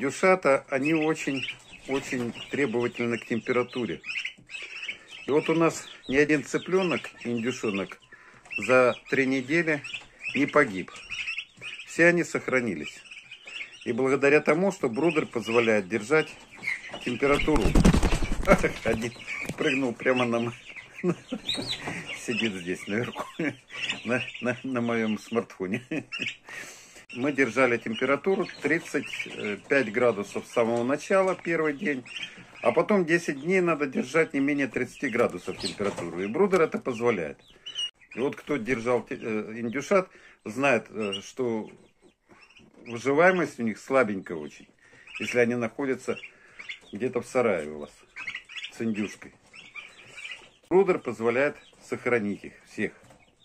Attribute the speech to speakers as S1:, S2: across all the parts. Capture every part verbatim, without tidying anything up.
S1: Индюшата, они очень, очень требовательны к температуре. И вот у нас ни один цыпленок, индюшонок, за три недели не погиб. Все они сохранились. И благодаря тому, что брудер позволяет держать температуру. Один прыгнул прямо на... Сидит здесь наверху, на, на, на моем смартфоне. Мы держали температуру тридцать пять градусов с самого начала, первый день. А потом десять дней надо держать не менее тридцати градусов температуры. И брудер это позволяет. И вот кто держал индюшат, знает, что выживаемость у них слабенькая очень. Если они находятся где-то в сарае у вас с индюшкой. Брудер позволяет сохранить их всех.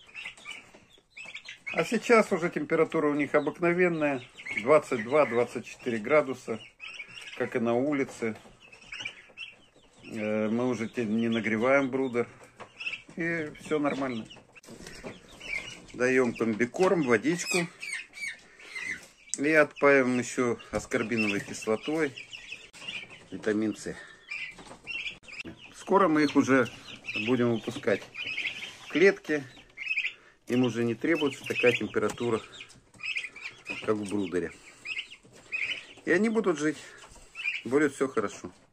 S1: А сейчас уже температура у них обыкновенная. двадцать два — двадцать четыре градуса. Как и на улице. Мы уже не нагреваем брудер. И все нормально. Даем комбикорм, водичку. И отпаиваем еще аскорбиновой кислотой. Витамин С. Скоро мы их уже будем выпускать в клетки. Им уже не требуется такая температура, как в брудере. И они будут жить. Будет все хорошо.